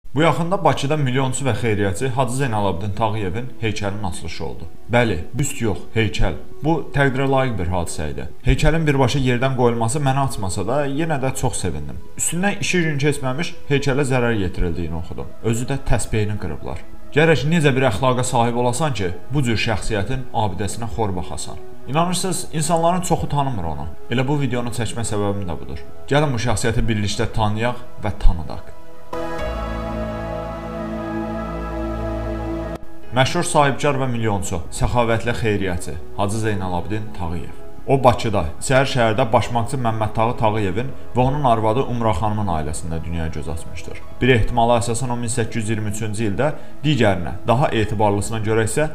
Bu yaxında Bakıda milyonçu və xeyriyyətçi Hacı Zeynalabdin Tağıyevin heykəlinin açılışı oldu. Bəli, büst yox, heykəl. Bu təqdirə layiq bir hadisə idi. Heykəlin birbaşa yerdən qoyulması məni açmasa da, yenə də çox sevindim. Üstündən 2 gün keçməmiş heykələ zərər yetirildiyini oxudum. Özü də təsbehini qırıblar. Gərək necə bir əxlaqa sahib olasan ki, bu cür şəxsiyyətin abidəsinə xor baxasan. İnanırsınız, insanların çoxu tanımır onu. Elə bu videonu çəkmə səbəbim də budur. Gəlin bu şəxsiyyəti birlikdə tanıyaq və tanıdaq. Məşhur sahibkar və milyonçu, səxavətli xeyriyyətçi Hacı Zeynalabdin Tağıyev. O Bakıda, İçəri şəhərdə başmaqçı Məmməd Tağı Tağıyevin və onun arvadı Umra xanımın ailəsində dünyaya göz açmışdır. Bir ehtimala əsasən o 1823-cü ildə, digərinə, daha etibarlısına görə isə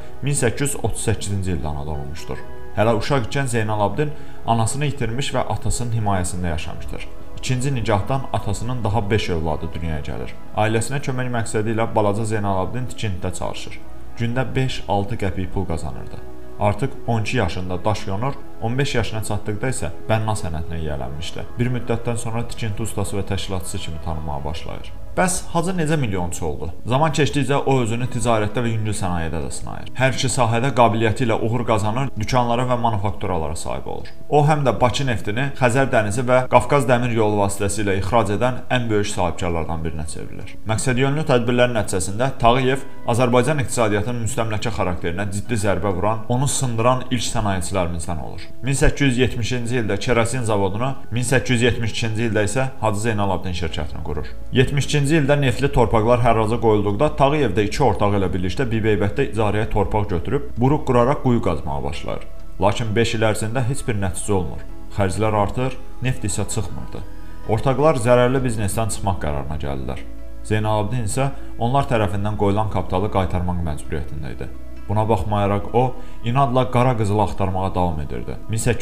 1838-ci ildə anadan olmuşdur. Hələ uşaq ikən Zeynalabdin anasını itirmiş və atasının himayəsində yaşamışdır. İkinci nicahdan atasının daha 5 övladı dünyaya gəlir. Ailəsinə kömək məqsədi ilə balaca Zeynalabdin tikintidə çalışır. Gündə 5-6 qəpik pul qazanırdı. Artıq 12 yaşında daş yonur, 15 yaşına çatdıqda isə bənna sənətinə yiyələnmişdi. Bir müddətdən sonra tikinti ustası və təşkilatçısı kimi tanınmağa başlayır. Bəs Hacı necə milyonçu oldu? Zaman keçdikcə o özünü ticarətdə və yüngül sənayedə də sınayır. Hər iki sahədə qabiliyyəti ilə uğur qazanır, dükanlara və manufakturalara sahib olur. O həm də Bakı neftini Xəzər dənizi və Qafqaz dəmir yolu vasitəsilə ixrac edən ən böyük sahibkarlardan birinə çevrilir. Məqsədyönlü tədbirlərin nəticəsində Tağıyev Azərbaycan iqtisadiyyatının müstəmləkə xarakterinə ciddi zərbə vuran, onu sındıran ilk sənayeçilərimizdən olur. 1870-ci ildə kerosin zavodunu, 1872-ci ildə isə Hacı Zeynalabdin şirkətini qurur. 72-ci ildə neftli torpaqlar hərraca qoyulduqda Tağıyev də iki ortağı ilə birlikdə Bibeybətdə icarəyə torpaq götürüb, buruq quraraq quyu qazmağa başlayır. Lakin 5 il ərzində heç bir nəticə olmur. Xərclər artır, neft isə çıxmırdı. Ortaqlar zərərli biznesdən çıxmaq qərarına gəlirlər. Zeynalabdin isə onlar tərəfindən qoyulan kapitalı qaytarmaq məcburiyyətində idi. Buna baxmayaraq o, inadla qara qızılı axtarmağa davam edirdi.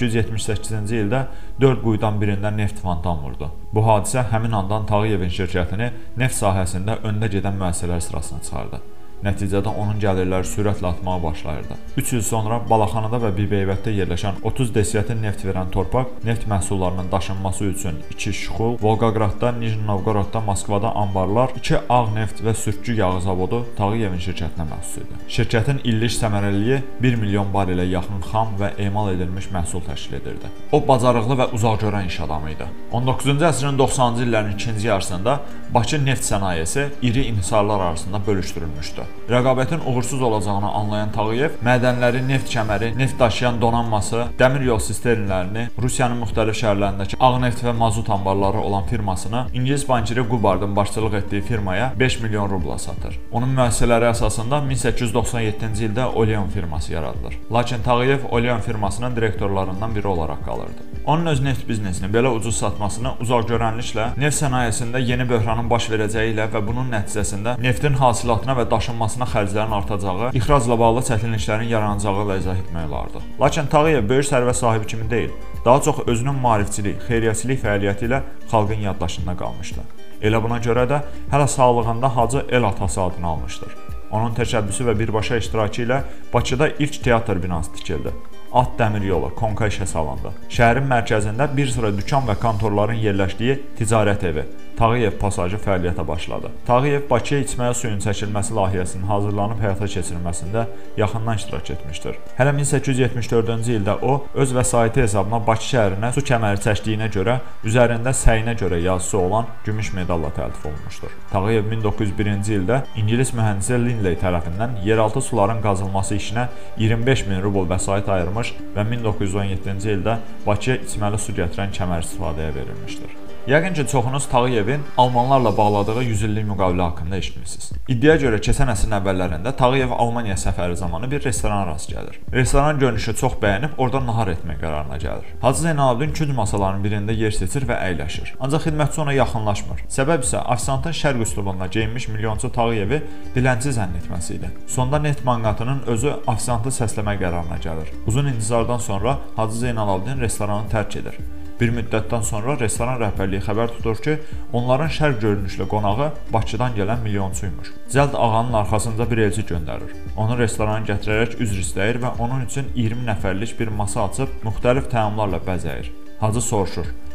1878-ci ildə 4 quyudan birində neft fontan vurdu. Bu hadisə həmin andan Tağıyevin şirkətini neft sahəsində öndə gedən müəssisələr sırasına çıxardı. Nəticədə onun gəlirləri sürətlə artmağa başlayırdı. 3 il sonra Balaxanada və Bibeybətdə yerləşən 30 desiyatin neft verən torpaq neft məhsullarının daşınması üçün 2 Şuxul, Volqaqradda, Nijni Novqorodda, Moskvada anbarlar, 2 ağ neft və sürtçü yağı zavodu Tağıyevin şirkətinə məxsus idi. Şirkətin illik səmərəliliyi 1 milyon barelə yaxın xam və emal edilmiş məhsul təşkil edirdi. O bacarıqlı və uzaqgörən iş adamı idi. 19-cu əsrin 90-cı illərin ikinci yarısında Bakı neft sənayesi iri inhisarlar arasında bölüşdürülmüşdü. Rəqabətin uğursuz olacağını anlayan Tağıyev mədənləri, neft kəməri, neft daşıyan donanması, dəmir yol sisternlərini, Rusiyanın müxtəlif şəhərlərindəki ağ neft və mazut anbarları olan firmasını İngilis bankiri Qubardın başçılıq etdiyi firmaya 5 milyon rubla satır. Onun müəssisələri əsasında 1897-ci ildə Oleon firması yaradılır. Lakin Tağıyev Oleon firmasının direktorlarından biri olaraq qalırdı. Onun öz neft biznesini belə ucuz satmasını uzaqgörənliklə neft sənayesində yeni böhranın baş verəcəyi ilə və bunun nəticəsində neftin hasilatına və daşınmasına xərclərin artacağı, ixracla bağlı çətinliklərin yaranacağı ilə izah etmək olardı. Lakin Tağıyev böyük sərvət sahibi kimi deyil, daha çox özünün maarifçilik, xeyriyyəçilik fəaliyyəti ilə xalqın yaddaşında qalmışdı. Elə buna görə də hələ sağlığında Hacı el atası adını almışdır. Onun təşəbbüsü və birbaşa iştirakı ilə Bakıda ilk teatr binası tikildi. At dəmir yolu, Konka işə salındı. Şəhərin mərkəzində bir sıra dükan və kontorların yerləşdiyi ticarət evi, Tağıyev pasajı fəaliyyətə başladı. Tağıyev Bakıya içməyə suyun çəkilməsi layihəsinin hazırlanıb həyata keçirilməsində yaxından iştirak etmişdir. Hələ 1874-cü ildə o, öz vəsaiti hesabına Bakı şəhərinə su kəməri çəkdiyinə görə, üzərində səyinə görə yazısı olan gümüş medalla təltif olunmuşdur. Tağıyev 1901-ci ildə İngilis mühəndisi Linley tərəfindən yeraltı suların qazılması işinə 25 min rubl vəsait ayırmış və 1917-ci ildə Bakıya içməli su gətirən kəmər istifadəyə verilmişdir. Yəqin ki, çoxunuz Tağıyevin Almanlarla bağladığı 100 illik müqavilə haqqında eşitmişsiniz. İddiaya görə keçən əsrin əvvəllərində Tağıyev Almaniya səfəri zamanı bir restorana rast gəlir. Restoran görünüşü çox bəyənib orada nahar etmək qərarına gəlir. Hacı Zeynalabdin künc masalarının birində yer seçir və əyləşir. Ancaq xidmətçi ona yaxınlaşmır. Səbəb isə ofisiantın şərq üslubunda geyinmiş milyonçu Tağıyevi dilənçi zənn etməsi idi. Sonda neft manqatının özü ofisiantı səsləmək qərarına gəlir. Uzun intizardan sonra Hacı Zeynalabdin restoranı tərk edir. Bir müddətdən sonra restoran rəhbərliyi xəbər tutur ki, onların şərq görünüşlü qonağı Bakıdan gələn milyonçuymuş. Cəld ağanın arxasınca bir elçi göndərir. Onu restorana gətirərək üzr istəyir və onun üçün 20 nəfərlik bir masa açıb müxtəlif təamlarla bəzəyir. Hacı soruşur: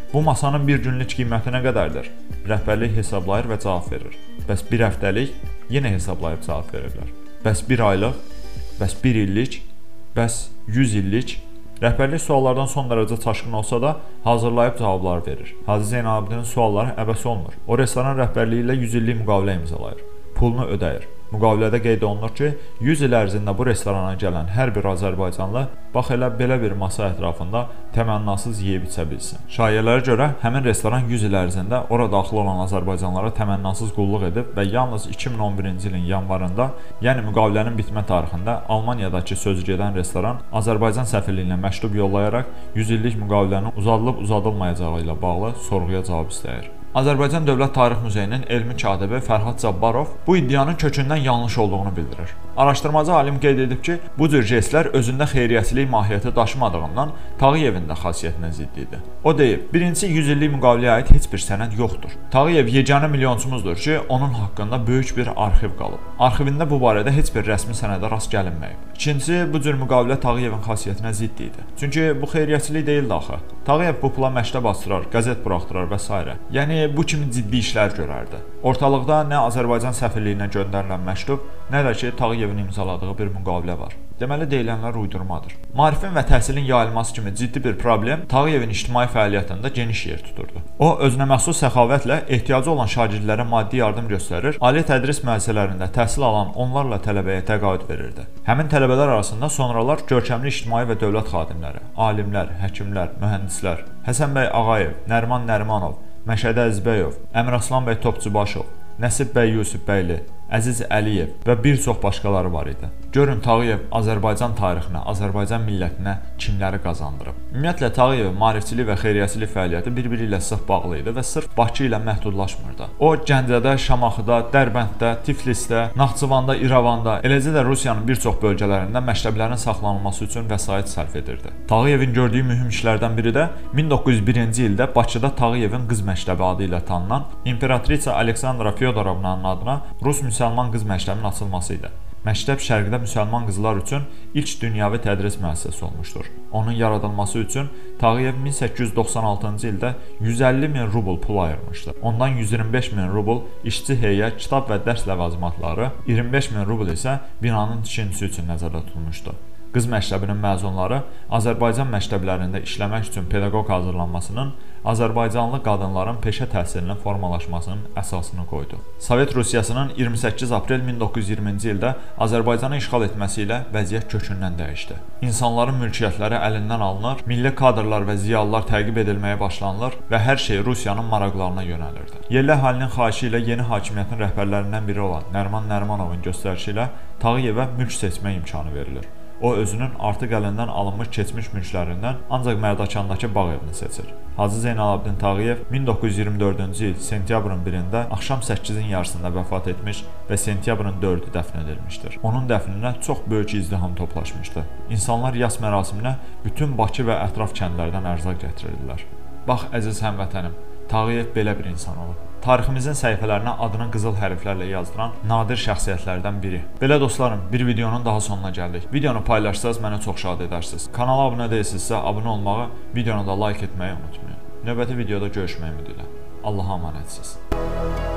Bu masanın bir günlük qiyməti nə qədərdir? Rəhbərlik hesablayır və cavab verir. Bəs bir həftəlik yenə hesablayıb cavab verirlər. Bəs bir aylıq, bəs bir illik, bəs 100 illik. Rəhbərlik suallardan son dərəcə çaşqın olsa da hazırlayıb cavablar verir. Hacı Zeynalabdinin sualları əbəs olmur. O restoran rəhbərliyi ilə 100 illik müqavilə imzalayır. Pulunu ödəyir. Müqavilədə qeyd olunur ki, 100 il ərzində bu restorana gələn hər bir azərbaycanlı bax elə belə bir masa ətrafında təmənnasız yeyib içə bilsin. Şayələrə görə həmin restoran 100 il ərzində ora daxil olan azərbaycanlara təmənnasız qulluq edib və yalnız 2011-ci ilin yanvarında, yəni müqavilənin bitmə tarixində Almaniyadakı sözügedən restoran Azərbaycan səfirliyinə məktub yollayaraq 100 illik müqavilənin uzadılıb-uzadılmayacağı ilə bağlı sorğuya cavab istəyir. Azərbaycan Dövlət Tarix Muzeyinin elmi katibi Fərhad Cabbarov bu iddianın kökündən yanlış olduğunu bildirir. Araşdırmacı alim qeyd edib ki, bu cür jestlər özündə xeyriyyəçilik mahiyyəti daşımadığından Tağıyevin də xasiyyətinə zidd idi. O deyib, birincisi 100 illik müqaviləyə aid heç bir sənəd yoxdur. Tağıyev yeganə milyonçumuzdur ki, onun haqqında böyük bir arxiv qalıb. Arxivində bu barədə heç bir rəsmi sənədə rast gəlinməyib. İkincisi, bu cür müqavilə Tağıyevin xasiyyətinə zidd idi. Çünki bu xeyriyyəçilik deyildi axı. Tağıyev bu pula məktəb açdırar, qəzet buraxdırar və s. Yəni bu kimi ciddi işlər görərdi. Ortalıqda nə Azərbaycan səfirliyinə göndərilən məktub, nə də ki Tağıyevin imzaladığı bir müqavilə var. Deməli deyilənlər uydurmadır. Maarifin və təhsilin yayılması kimi ciddi bir problem Tağıyevin ictimai fəaliyyətində geniş yer tuturdu. O, özünə məxsus səxavətlə ehtiyacı olan şagirdlərə maddi yardım göstərir, ali tədris müəssisələrində təhsil alan onlarla tələbəyə təqaüd verirdi. Həmin tələbələr arasında sonralar görkəmli ictimai və dövlət xadimləri, alimlər, həkimlər, mühəndislər, Həsən bəy Ağayev, Nəriman Nərimanov, Məşədə Əzbəyov, Əmiraslan bəy Topçubaşov, Nəsib bəy Yusifbəyli, Əziz Əliyev və bir çox başqaları var idi. Görün Tağıyev Azərbaycan tarixinə, Azərbaycan millətinə kimləri qazandırıb. Ümumiyyətlə Tağıyevin maarifçilik və xeyriyyəçilik fəaliyyəti bir-biri ilə sıx bağlı idi və sırf Bakı ilə məhdudlaşmırdı. O Gəncədə, Şamaxıda, Dərbənddə, Tiflisdə, Naxçıvanda, İrəvanda, eləcə də Rusiyanın bir çox bölgələrində məktəblərin saxlanılması üçün vəsait sərf edirdi. Tağıyevin gördüyü mühüm işlərdən biri də 1901-ci ildə Bakıda Tağıyevin qız məktəbi adı ilə tanınan İmperatriça Aleksandra Fyodorovnanın adına Rus müsəlman qız məktəbinin açılması idi. Məktəb şərqdə müsəlman qızlar üçün ilk dünyəvi tədris müəssisəsi olmuşdur. Onun yaradılması üçün Tağıyev 1896-cı ildə 150 min rubl pul ayırmışdı. Ondan 125 min rubl işçi heyyə, kitab və dərs ləvazimatları, 25 min rubl isə binanın tikintisi üçün nəzərdə tutulmuşdu. Qız məktəbinin məzunları Azərbaycan məktəblərində işləmək üçün pedaqoq hazırlanmasının, Azərbaycanlı qadınların peşə təhsilinin formalaşmasının əsasını qoydu. Sovet Rusiyasının 28 aprel 1920-ci ildə Azərbaycanı işğal etməsi ilə vəziyyət kökündən dəyişdi. İnsanların mülkiyyətləri əlindən alınır, milli kadrlar və ziyalılar təqib edilməyə başlanılır və hər şey Rusiyanın maraqlarına yönəlirdi. Yerli əhalinin xahişi ilə yeni hakimiyyətin rəhbərlərindən biri olan Nəriman Nərimanovun göstərişi ilə Tağıyevə mülk seçmə imkanı verilir. O özünün artıq əlindən alınmış keçmiş mülklərindən ancaq Mərdəkandakı bağ evini seçir. Hacı Zeynalabdin Tağıyev 1924-cü il sentyabrın 1-də axşam 8-in yarısında vəfat etmiş və sentyabrın 4-ü dəfn edilmişdir. Onun dəfninə çox böyük izdiham toplaşmışdı. İnsanlar yas mərasiminə bütün Bakı və ətraf kəndlərdən ərzaq gətirirdilər. Bax əziz həmvətənim, Tağıyev belə bir insan olub. Tariximizin səhifələrinə adını qızıl hərflərlə yazdıran nadir şəxsiyyətlərdən biri. Belə dostlarım, bir videonun daha sonuna gəldik. Videonu paylaşsanız mənə çox şad edərsiniz. Kanala abunə deyilsinizsə, abunə olmağı, videonu da like etməyi unutmayın. Növbəti videoda görüşmək ümidi ilə. Allaha əmanətsiz.